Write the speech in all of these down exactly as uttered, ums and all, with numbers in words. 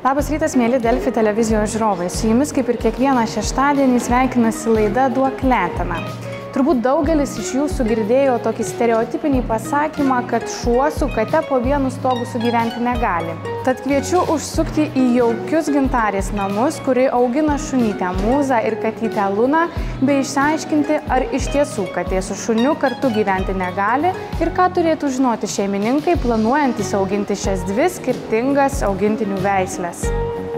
Labas rytas, mėly Delfi televizijos žiūrovai. Su jumis kaip ir kiekvieną šeštadienį sveikinasi laida Duok leteną. Turbūt daugelis iš jūsų girdėjo tokį stereotipinį pasakymą, kad šuo su kate po vienu stogu sugyventi negali. Tad kviečiu užsukti į jaukius Gintarės namus, kuri augina šunytę Mūzą ir katytę Luną, bei išsiaiškinti, ar iš tiesų katė su šuniu kartu gyventi negali ir ką turėtų žinoti šeimininkai, planuojantys auginti šias dvi skirtingas augintinių veislės.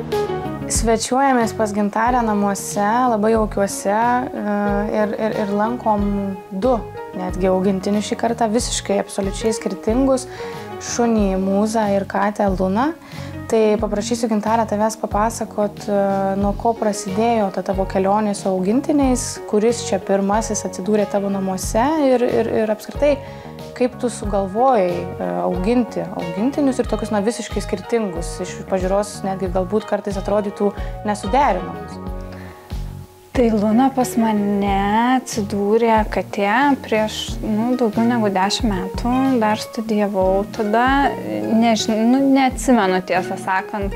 Svečiuojamės pas Gintarę namuose, labai jaukiuose ir, ir, ir lankom du netgi augintinių šį kartą, visiškai absoliučiai skirtingus, šunį Mūzą ir katę Luną. Tai paprašysiu Gintarę tavęs papasakot, nuo ko prasidėjo ta tavo kelionė su augintiniais, kuris čia pirmasis atsidūrė tavo namuose ir, ir, ir apskritai, kaip tu sugalvojai auginti augintinius ir tokius na, visiškai skirtingus, iš pažiūros netgi galbūt kartais atrodytų nesuderinamus. Tai Luna pas mane atsidūrė katė prieš nu, daugiau negu dešimt metų, dar studijavau tada, nežinau, nu, neatsimenu tiesą sakant,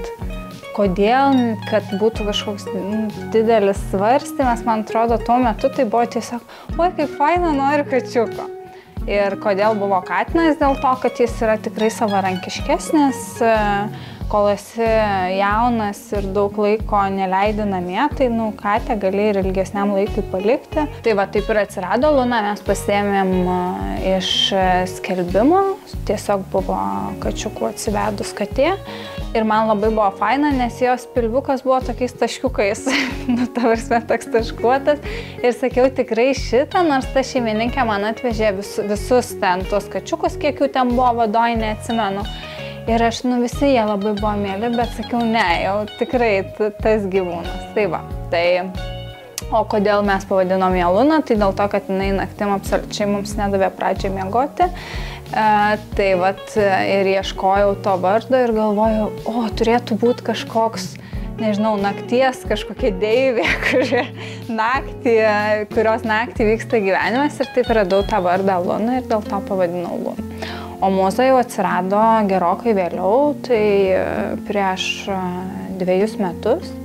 kodėl, kad būtų kažkoks didelis svarstymas, man atrodo, tuo metu tai buvo tiesiog, oi kaip faina, noriu kačiuko. Ir kodėl buvo katinas, dėl to, kad jis yra tikrai savarankiškesnis, kol esi jaunas ir daug laiko neleidi namie, tai nu, katę gali ir ilgesniam laikui palikti. Tai va, taip ir atsirado Luna, mes pasiėmėm iš skelbimo, tiesiog buvo kačiukų atsivedus katė. Ir man labai buvo faina, nes jos pilviukas buvo tokiais taškiukais, nu, ta prasme, toks taškuotas. Ir sakiau, tikrai šitą, nors ta šeimininkė man atvežė vis, visus ten tuos kačiukus, kiek jų ten buvo vadoj, neatsimenu. Ir aš, nu, visi jie labai buvo mėly, bet sakiau, ne, jau tikrai tas gyvūnas. Tai va, tai... O kodėl mes pavadinom ją Luna, tai dėl to, kad jinai naktim absoliučiai mums nedavė pradžiai miegoti. E, tai vat ir ieškojau to vardo ir galvojau, o turėtų būti kažkoks, nežinau, nakties kažkokia deivė, kuri naktį, kurios naktį vyksta gyvenimas ir taip radau tą vardą Luna ir dėl to pavadinau Luna. O Mūza jau atsirado gerokai vėliau, tai prieš dviejus metus.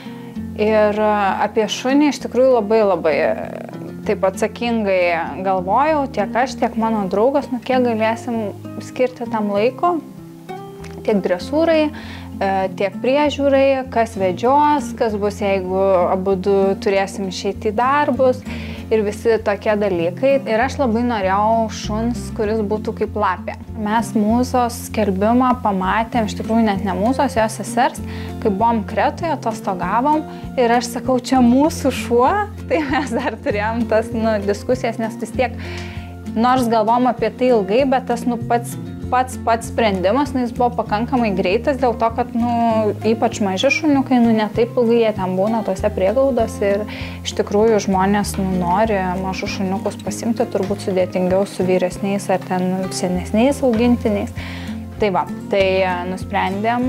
Ir apie šunį iš tikrųjų labai labai taip atsakingai galvojau, tiek aš, tiek mano draugas, nu kiek galėsim skirti tam laiko, tiek dresūrai, tiek priežiūrai, kas vedžios, kas bus, jeigu abudu turėsim išeiti į darbus ir visi tokie dalykai. Ir aš labai norėjau šuns, kuris būtų kaip lapė. Mes Mūzos skelbimą pamatėm, iš tikrųjų net ne Mūzos, jos sesers, kai buvom Kretoje, atostogavom ir aš sakau, čia mūsų šuo, tai mes dar turėjom tas nu, diskusijas, nes vis tiek, nors galvom apie tai ilgai, bet tas nu, pats, pats, pats sprendimas, nu, jis buvo pakankamai greitas dėl to, kad nu, ypač maži šuniukai, nu, ne taip ilgai jie ten būna tose prieglaudos ir iš tikrųjų žmonės nu, nori mažus šuniukus pasimti, turbūt sudėtingiau su vyresniais ar ten senesniais augintiniais. Tai va, tai nusprendėm,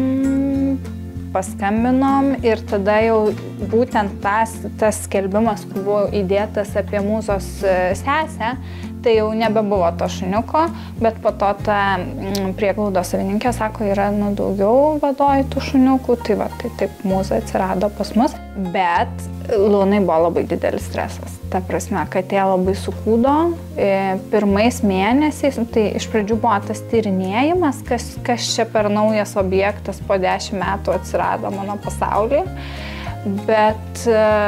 paskambinom ir tada jau būtent tas, tas skelbimas, kur buvo įdėtas apie Mūzos sesę, tai jau nebebuvo to šuniuko, bet po to ta prieglaudos savininkė sako, yra nu, daugiau vadoj tų šuniukų, tai va, tai taip Mūza atsirado pas mus. Bet Lunai buvo labai didelis stresas. Ta prasme, katė labai sukūdo. Pirmais mėnesiais, tai iš pradžių buvo tas tyrinėjimas, kas, kas čia per naujas objektas po dešimt metų atsirado mano pasaulyje. Bet,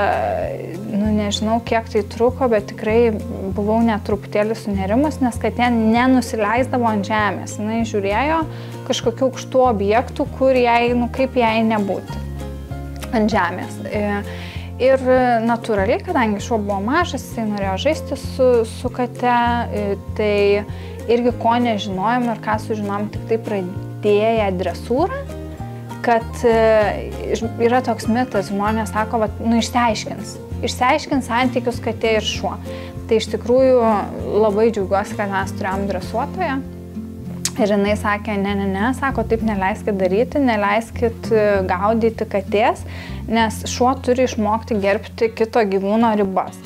nu nežinau, kiek tai truko, bet tikrai buvau net truputėlį sunerimus, nes katė nenusileisdavo ant žemės. Jis žiūrėjo kažkokių aukštų objektų, kur jai, nu kaip jai nebūti ant žemės. Ir natūraliai, kadangi šuo buvo mažas, jisai norėjo žaisti su, su kate, tai irgi ko nežinojom ir ką sužinojom, tik tai pradėję dresūrą, kad yra toks mitas, žmonės sako, va, nu išsiaiškins, išsiaiškins santykius katė ir šuo. Tai iš tikrųjų labai džiaugiuosi, kad mes turėjom dresuotoją. Ir jinai sakė, ne, ne, ne, sako, taip neleiskit daryti, neleiskit gaudyti katės, nes šuo turi išmokti gerbti kito gyvūno ribas.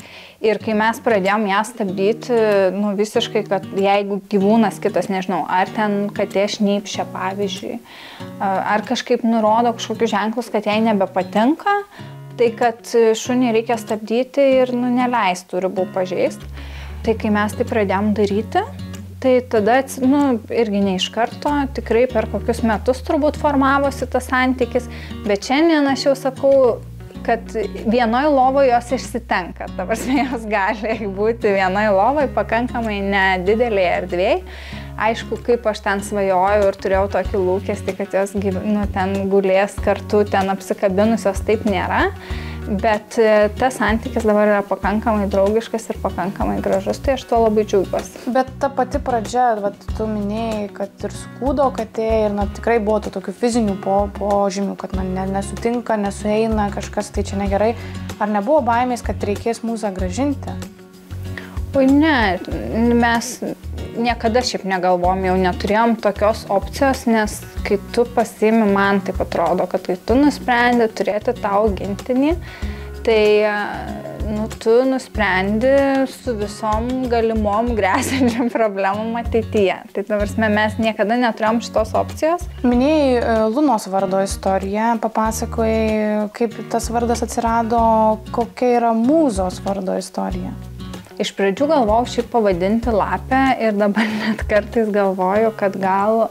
Ir kai mes pradėjom ją stabdyti, nu visiškai, kad jeigu gyvūnas kitas, nežinau, ar ten katė šnypščia, pavyzdžiui, ar kažkaip nurodo kažkokius ženklus, kad jai nebepatinka, tai kad šunį reikia stabdyti ir nu, neleistų ribų pažeisti. Tai kai mes tai pradėjom daryti, tai tada, nu, irgi ne iš karto, tikrai per kokius metus turbūt formavosi tas santykis, bet šiandien aš jau sakau, kad vienoj lovoj jos išsitenka. Ta prasme, jos gali būti vienoj lovoj pakankamai nedidelėje erdvėje. Aišku, kaip aš ten svajojau ir turėjau tokį lūkestį, kad jos nu, ten gulės kartu, ten apsikabinusios, taip nėra. Bet tas santykis dabar yra pakankamai draugiškas ir pakankamai gražus, tai aš tuo labai džiaugiuosi. Bet ta pati pradžia, vat, tu minėjai, kad ir skūdo katė ir na, tikrai buvo tų tokių fizinių po, požymių, kad na, ne, nesutinka, nesueina, kažkas tai čia negerai. Ar nebuvo baimės, kad reikės mūzą grąžinti? Oi ne, mes niekada šiaip negalvom, jau neturėjom tokios opcijos, nes kai tu pasiimi, man taip atrodo, kad kai tu nusprendi turėti tą augintinį, tai nu, tu nusprendi su visom galimom grėsiančiam problemom ateityje. Tai tavarsime, mes niekada neturėjom šitos opcijos. Minėjai Lunos vardo istoriją, papasakojai, kaip tas vardas atsirado, kokia yra mūzos vardo istorija. Iš pradžių galvojau šiaip pavadinti lapę ir dabar net kartais galvoju, kad gal,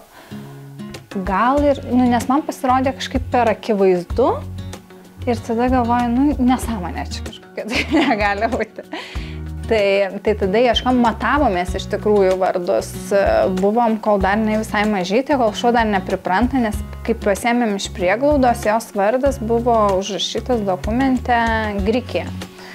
gal ir, nu, nes man pasirodė kažkaip per akivaizdu ir tada galvoju, nu, nesąmonė čia kažkokia, tai negali būti. Tai, tai tada ieškom, matavomės iš tikrųjų vardus, buvom, kol dar ne visai mažytė, kol šuo dar nepripranta, nes kaip pasiėmėm iš prieglaudos, jos vardas buvo užrašytas dokumente Grikija.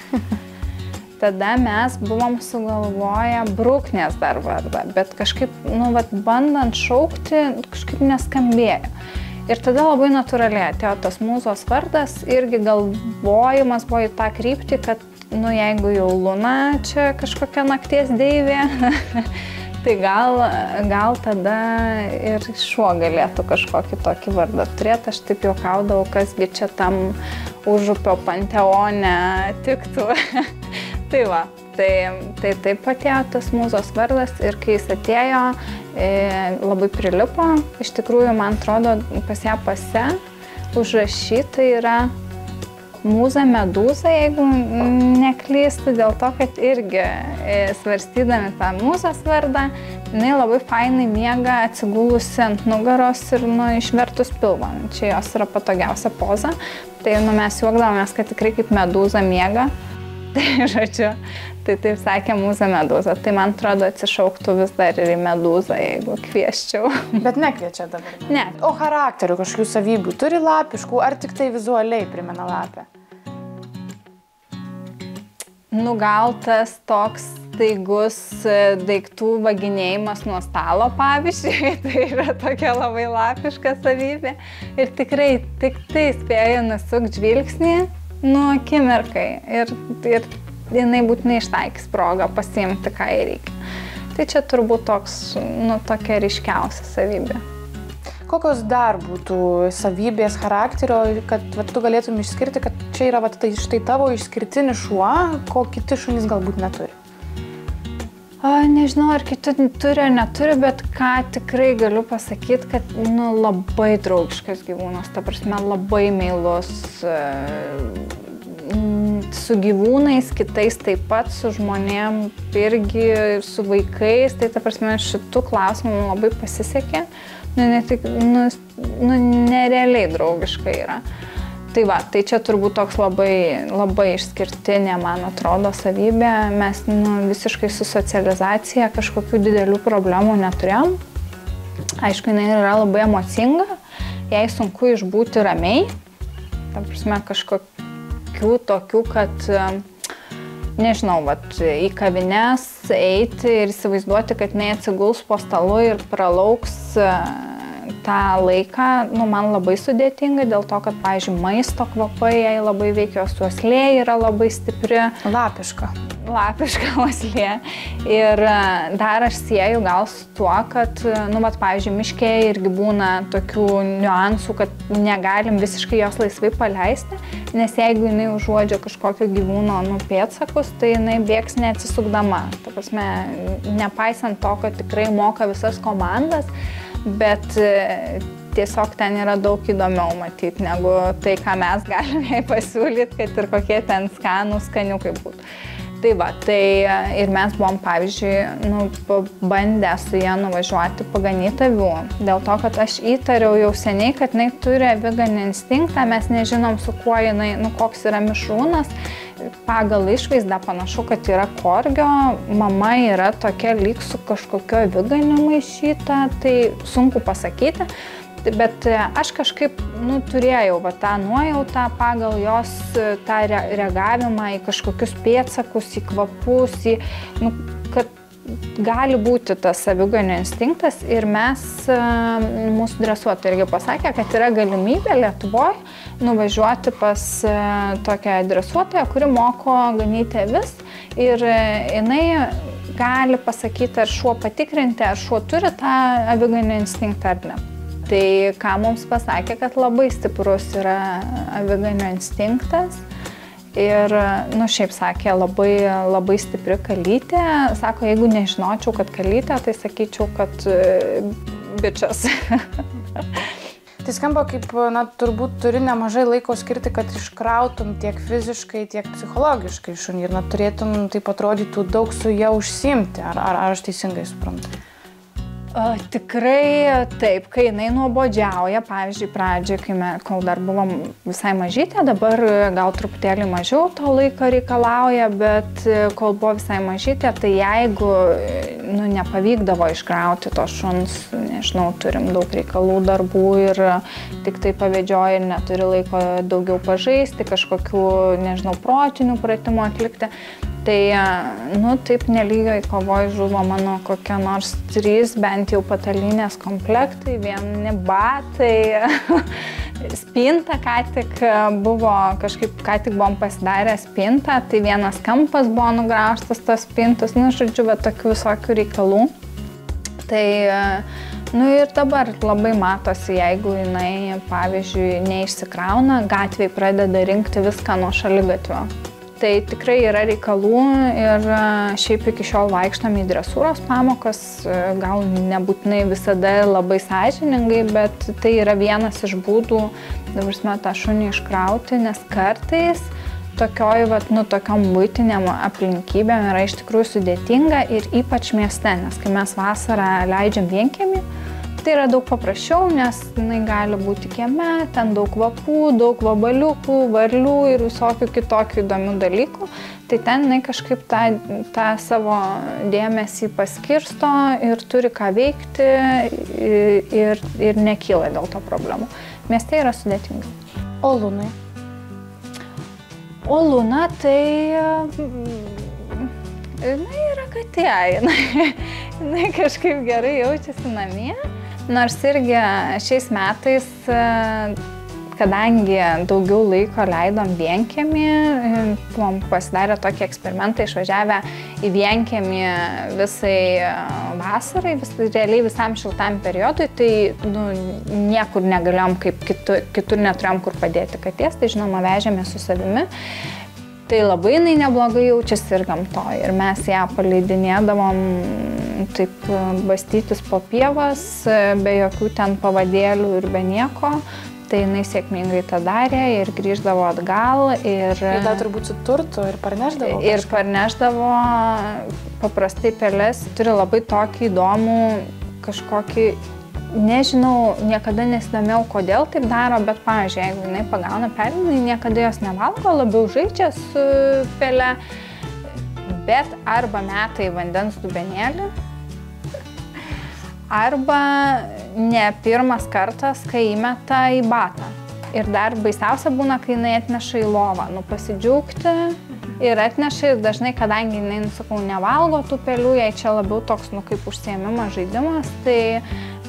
Tada mes buvom sugalvoję Bruknės dar vardą, bet kažkaip, nu, vat, bandant šaukti, kažkaip neskambėjo. Ir tada labai natūraliai atėjo tas mūzos vardas, irgi galvojimas buvo į tą kryptį, kad, nu, jeigu jau Luna čia kažkokia nakties deivė, tai gal, gal tada ir šuo galėtų kažkokį tokį vardą turėti. Aš taip juokaudavau, kasgi čia tam Užupio panteone tiktų. Tai va, tai, tai taip atėjo tas mūzos vardas ir kai jis atėjo, e, labai prilipo. Iš tikrųjų, man atrodo, pas ją pase užrašyta yra mūza medūza, jeigu neklystu, dėl to, kad irgi e, svarstydami tą mūzos vardą, jinai labai fainai miega atsigulusi ant nugaros ir nu, išvertus pilvą. Čia jos yra patogiausia poza. Tai nu, mes juokdavomės, kad tikrai kaip medūza miega. Tai žodžiu, tai taip sakė mūza medūza. Tai man atrodo atsišauktų vis dar ir į medūzą, jeigu kvieščiau. Bet nekviečia dabar? Ne. O charakterių kažkokių savybių turi lapiškų, ar tik tai vizualiai primena lapę? Nu gal tas toks staigus daiktų vaginėjimas nuo stalo, pavyzdžiui, tai yra tokia labai lapiška savybė. Ir tikrai tik tai spėjo nusukti žvilgsnį nu akimirkai ir, ir jinai būtinai ištaikys progą pasiimti, ką jai reikia. Tai čia turbūt toks, nu, tokia ryškiausia savybė. Kokios dar būtų savybės charakterio, kad vat, tu galėtum išskirti, kad čia yra vat, tai, štai tavo išskirtinis šuo, ko kiti šunys galbūt neturi? A, nežinau, ar kiti turi ar neturi, bet ką tikrai galiu pasakyti, kad nu, labai draugiškas gyvūnas, ta prasme labai meilus, su gyvūnais, kitais taip pat, su žmonėm irgi, su vaikais, tai ta prasme šitų klausimų labai pasisekė, nu, ne tik, nu, nu, nerealiai draugiškai yra. Tai va, tai čia turbūt toks labai, labai išskirtinė, man atrodo, savybė. Mes nu, visiškai su socializacija kažkokių didelių problemų neturėjom. Aišku, jinai yra labai emocinga, jai sunku išbūti ramiai. Ta prasme, kažkokių tokių, kad, nežinau, vat, į kavines eiti ir įsivaizduoti, kad jinai atsiguls po stalu ir pralauks tą laiką, nu, man labai sudėtinga dėl to, kad, pavyzdžiui, maisto kvapai jai labai veikia, jos uoslė yra labai stipri. Lapiška. Lapiška uoslė. Ir dar aš sieju gal su tuo, kad, nu, vat, pavyzdžiui, miške irgi būna tokių niuansų, kad negalim visiškai jos laisvai paleisti, nes jeigu jinai užuodžia kažkokio gyvūno, nu, pėdsakus, tai jinai bėgs neatsisukdama. Ta prasme, nepaisant to, kad tikrai moka visas komandas, bet tiesiog ten yra daug įdomiau matyti, negu tai, ką mes galime jai pasiūlyti, kad ir kokie ten skanų skaniukai būtų. Tai va, tai ir mes buvom, pavyzdžiui, nu, bandę su ją nuvažiuoti paganyti avių. Dėl to, kad aš įtariau jau seniai, kad jinai turi aviganį instinktą, mes nežinom, su kuo jinai, nu, koks yra mišrūnas. Pagal išvaizdą panašu, kad yra korgio, mama yra tokia lyg su kažkokio aviganiu maišyta, tai sunku pasakyti. Bet aš kažkaip, nu, turėjau va, tą nuojautą pagal jos tą reagavimą į kažkokius pėdsakus, į kvapus, į, nu, kad gali būti tas aviganio instinktas ir mes, mūsų dresuotojai irgi pasakė, kad yra galimybė Lietuvoje nuvažiuoti pas tokią dresuotoją, kuri moko ganyti avis ir jinai gali pasakyti, ar šuo patikrinti, ar šuo turi tą aviganio instinktą ar ne. Tai ką mums pasakė, kad labai stiprus yra aviganio instinktas ir, nu, šiaip sakė, labai, labai stipri kalytė. Sako, jeigu nežinočiau, kad kalytė, tai sakyčiau, kad bičias. Tai skamba kaip, na, turbūt turi nemažai laiko skirti, kad iškrautum tiek fiziškai, tiek psichologiškai šunį ir, na, turėtum, taip atrodytų, daug su ja užsiimti. Ar, ar, ar aš teisingai suprantu? Tikrai taip, kai jinai nuobodžiauja, pavyzdžiui, pradžiai, kai me, kol dar buvom visai mažytė, dabar gal truputėlį mažiau to laiko reikalauja, bet kol buvo visai mažytė, tai jeigu, nu, nepavykdavo iškrauti to šuns, nežinau, turim daug reikalų darbų ir tik tai pavedžioja ir neturi laiko daugiau pažaisti, kažkokių, nežinau, protinių pratimų atlikti. Tai, nu, taip nelygiai kovoj žuvo mano kokie nors trys, bent jau patalinės komplektai, vieni batai, spinta ką tik buvo, kažkaip ką tik buvom pasidarę spintą, tai vienas kampas buvo nugraužtas tos spintos, nu, žodžiu, bet tokių visokių reikalų. Tai, nu, ir dabar labai matosi, jeigu jinai, pavyzdžiui, neišsikrauna, gatvėj pradeda rinkti viską nuo šaligatvio. Tai tikrai yra reikalų ir šiaip iki šiol vaikštam į dresūros pamokas, gal nebūtinai visada labai sąžiningai, bet tai yra vienas iš būdų, dabar tą šunį iškrauti, nes kartais tokioj, vat, nu, tokiom buitiniam aplinkybėm yra iš tikrųjų sudėtinga ir ypač mieste, nes kai mes vasarą leidžiam vienkiemį, tai yra daug paprasčiau, nes jinai gali būti kieme, ten daug kvapų, daug vabaliukų, varlių ir visokių kitokių įdomių dalykų. Tai ten jinai kažkaip tą, tą savo dėmesį paskirsto ir turi ką veikti ir, ir nekyla dėl to problemų. Mieste yra sudėtinga. O Lunai? O Luna tai... jinai yra katė, jinai, jinai kažkaip gerai jaučiasi namie. Nors irgi šiais metais, kadangi daugiau laiko leidom vienkiemį, buvom pasidarę tokį eksperimentą, išvažiavę į vienkiemį visai vasarai, vis, realiai visam šiltam periodui, tai, nu, niekur negalėjom, kaip kitur, kitur neturėjom kur padėti katės, tai žinoma vežėme su savimi. Tai labai jinai neblogai jaučiasi ir gamtoje. Ir mes ją paleidinėdavom taip bastytis po pievas, be jokių ten pavadėlių ir be nieko. Tai jinai sėkmingai tą darė ir grįždavo atgal. Ir, ir gal turbūt su turtu ir parneždavo? Ir kažką. Parneždavo paprastai pelės. Turi labai tokį įdomų kažkokį... Nežinau, niekada nesidomėjau, kodėl taip daro, bet, pavyzdžiui, jeigu jinai pagauna pelę, jinai niekada jos nevalgo, labiau žaidžia su pele, bet arba meta į vandens dubenėlį, arba ne pirmas kartas, kai įmeta į batą. Ir dar baisiausia būna, kai jinai atneša į lovą, nu, pasidžiaugti ir atneša ir dažnai, kadangi jinai, sakau, nevalgo tų pelių, jai čia labiau toks, nu, kaip užsiėmimas, žaidimas, tai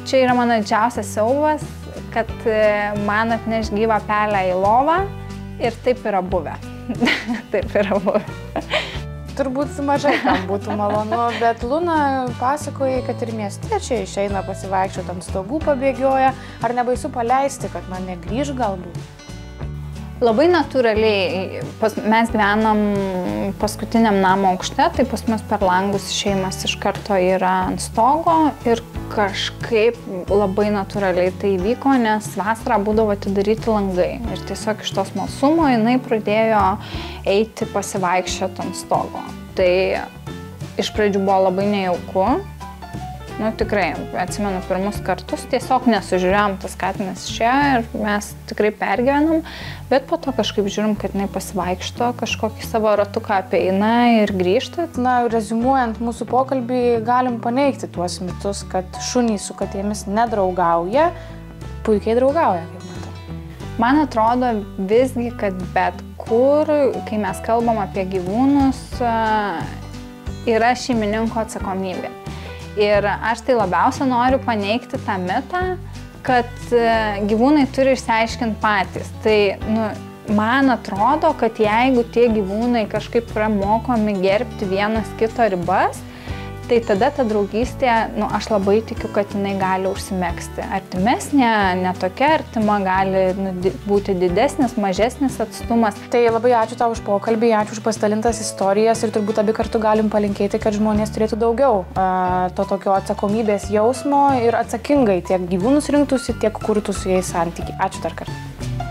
čia yra mano didžiausias siaubas, kad man atneš gyvą pelę į lovą ir taip yra buvę. Taip yra buvę. Turbūt mažai kam būtų malonu, bet Luna pasakojai, kad ir miestiečiai išeina pasivaikščioti ant stogų, pabėgioja. Ar nebaisu paleisti, kad man negrįž galbūt? Labai natūraliai. Pas, mes gyvenam paskutiniam namo aukšte, tai pas mus per langus išėjimas iš karto yra ant stogo ir kažkaip labai natūraliai tai vyko, nes vasarą būdavo atidaryti langai. Ir tiesiog iš to smalsumo jinai pradėjo eiti pasivaikščioti ant stogo. Tai iš pradžių buvo labai nejauku. Nu, tikrai, atsimenu pirmus kartus, tiesiog nesužiūrėjom tas katinas čia ir mes tikrai pergyvenam, bet po to kažkaip žiūrim, kad jinai pasivaikšto, kažkokį savo ratuką apeina ir grįžta. Na, reziumuojant mūsų pokalbį, galim paneigti tuos mitus, kad šunys su katėmis nedraugauja, puikiai draugauja, kaip matau. Man atrodo visgi, kad bet kur, kai mes kalbam apie gyvūnus, yra šeimininko atsakomybė. Ir aš tai labiausia noriu paneigti tą mitą, kad gyvūnai turi išsiaiškinti patys. Tai nu, man atrodo, kad jeigu tie gyvūnai kažkaip yra mokomi gerbti vienas kito ribas, tai tada ta draugystė, nu, aš labai tikiu, kad jinai gali užsimegzti. Artimesnė, netokia artima, gali nu, būti didesnis, mažesnis atstumas. Tai labai ačiū tau už pokalbį, ačiū už pasidalintas istorijas ir turbūt abi kartu galim palinkėti, kad žmonės turėtų daugiau a, to tokio atsakomybės jausmo ir atsakingai tiek gyvūnus rinktųsi, tiek kurtų su jais santykį. Ačiū dar kartą.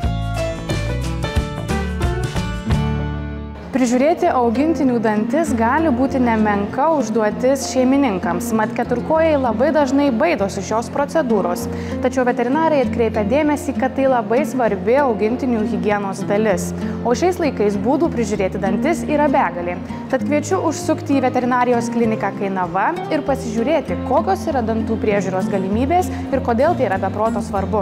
Prižiūrėti augintinių dantis gali būti nemenka užduotis šeimininkams, mat keturkojai labai dažnai baidosi šios procedūros. Tačiau veterinarai atkreipia dėmesį, kad tai labai svarbi augintinių higienos dalis. O šiais laikais būdų prižiūrėti dantis yra begalė. Tad kviečiu užsukti į veterinarijos kliniką Kainava ir pasižiūrėti, kokios yra dantų priežiūros galimybės ir kodėl tai yra be proto svarbu.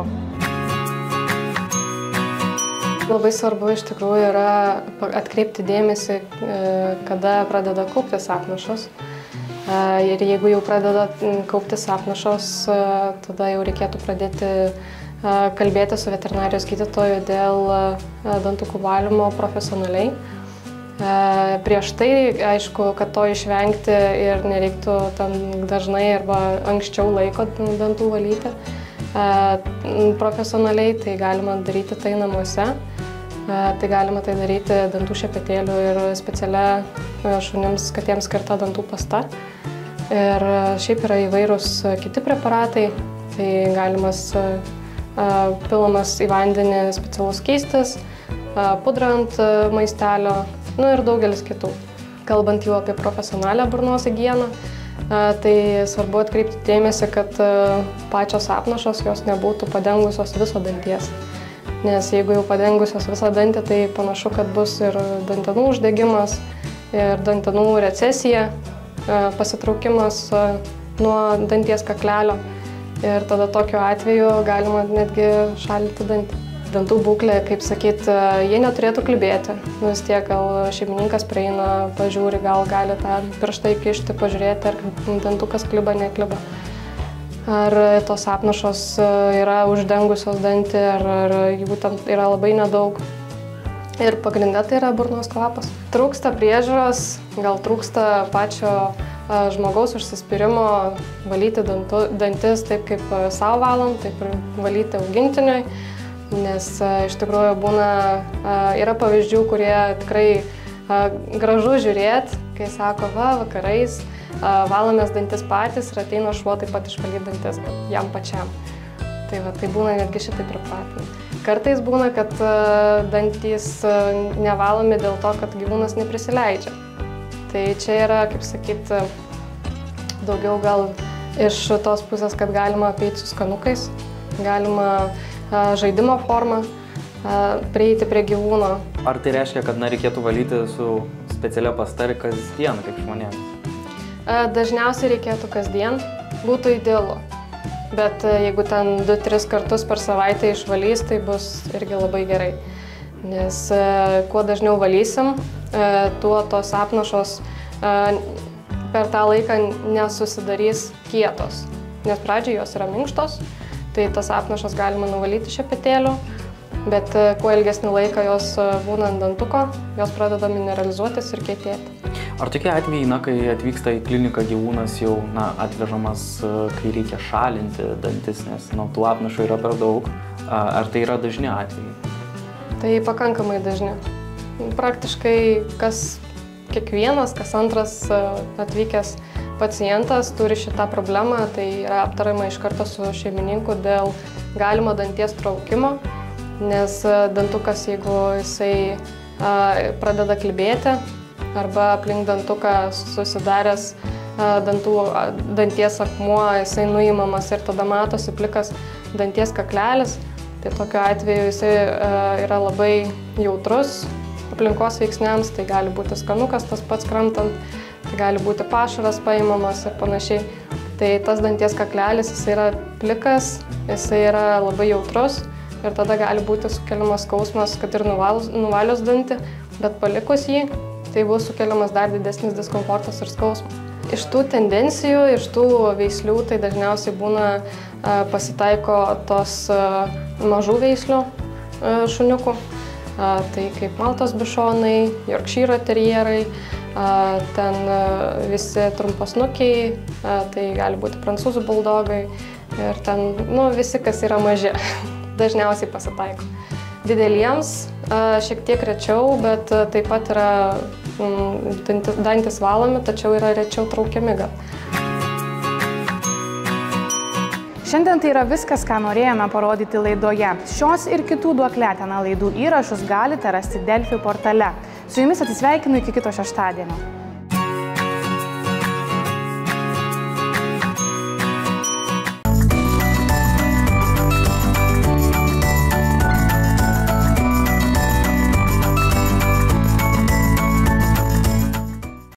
Labai svarbu iš tikrųjų yra atkreipti dėmesį, kada pradeda kauptis apnašos. Ir jeigu jau pradeda kauptis apnašos, tada jau reikėtų pradėti kalbėti su veterinarijos gydytoju dėl dantukų valymo profesionaliai. Prieš tai, aišku, kad to išvengti ir nereiktų ten dažnai arba anksčiau laiko dantų valyti profesionaliai, tai galima daryti tai namuose. Tai galima tai daryti dantų šepetėlių ir specialia šunims, katėms skirta dantų pasta. Ir šiaip yra įvairūs kiti preparatai, tai galimas pilamas į vandenį specialus skystis, pudra ant maistelio, nu ir daugelis kitų. Kalbant jau apie profesionalią burnos higieną, tai svarbu atkreipti dėmesį, kad pačios apnašos jos nebūtų padengusios viso danties. Nes jeigu jau padengusios visą dantį, tai panašu, kad bus ir dantenų uždegimas, ir dantenų recesija, pasitraukimas nuo danties kaklelio. Ir tada tokiu atveju galima netgi šalinti dantį. Dantų būklė, kaip sakyt, jie neturėtų klibėti. Vis tiek gal šeimininkas prieina, pažiūri, gal gali tą pirštą įkišti, pažiūrėti, ar dantukas kliba, nekliba. Ar tos apnašos yra uždengusios dantį, ar, ar jų ten yra labai nedaug. Ir pagrinde tai yra burnos kvapas. Trūksta priežiūros, gal trūksta pačio žmogaus užsispyrimo valyti dantu, dantis taip, kaip savo valom, taip ir valyti augintiniui. Nes iš tikrųjų būna, yra pavyzdžių, kurie tikrai gražu žiūrėti, kai sako, va, vakarais valomės dantis patys ir ateina šuo taip pat išvalyti dantis jam pačiam. Tai va, tai būna netgi šitai pripratinti. Kartais būna, kad dantys nevalomi dėl to, kad gyvūnas neprisileidžia. Tai čia yra, kaip sakyt, daugiau gal iš tos pusės, kad galima apeiti su skanukais, galima žaidimo formą prieiti prie gyvūno. Ar tai reiškia, kad na, reikėtų valyti su specialia pasta ir kasdien, kaip žmonėms? Dažniausiai reikėtų kasdien, būtų idealu. Bet jeigu ten du tris kartus per savaitę išvalys, tai bus irgi labai gerai. Nes kuo dažniau valysim, tuo tos apnašos per tą laiką nesusidarys kietos. nes pradžiai jos yra minkštos, tai tas apnašas galima nuvalyti šepetėliu, bet kuo ilgesnį laiką jos būna ant dantuko, jos pradeda mineralizuotis ir kietėti. Ar tokie atvejai, na, kai atvyksta į kliniką gyvūnas jau na, atvežamas, kai reikia šalinti dantis, nes nu, tų apnašų yra per daug, ar tai yra dažni atvejai? Tai pakankamai dažni. Praktiškai kas kiekvienas, kas antras atvykęs pacientas turi šitą problemą, tai yra aptariama iš karto su šeimininku dėl galimo danties traukimo, nes dantukas, jeigu jisai pradeda klibėti, arba aplink dantuką susidaręs dantų, danties akmuo, jisai nuimamas ir tada matosi plikas danties kaklelis, tai tokiu atveju jisai yra labai jautrus aplinkos veiksniams, tai gali būti skanukas tas pats kramtant, tai gali būti pašaras paimamas ir panašiai. Tai tas danties kaklelis, jisai yra plikas, jisai yra labai jautrus ir tada gali būti sukeliamas skausmas, kad ir nuvalus, nuvalius dantį, bet palikus jį, tai bus sukeliamas dar didesnis diskomfortas ir skausmas. Iš tų tendencijų, iš tų veislių, tai dažniausiai būna pasitaiko tos mažų veislių šuniukų, tai kaip Maltos bišonai, Yorkšyro terjerai, ten visi trumpasnukiai, tai gali būti prancūzų buldogai ir ten nu, visi, kas yra maži, dažniausiai pasitaiko. Dideliems šiek tiek rečiau, bet taip pat yra dantis valomi, tačiau yra rečiau traukiami gal. Šiandien tai yra viskas, ką norėjome parodyti laidoje. Šios ir kitų Duok leteną laidų įrašus galite rasti Delfi portale. Su jumis atsisveikinu iki kito šeštadienio.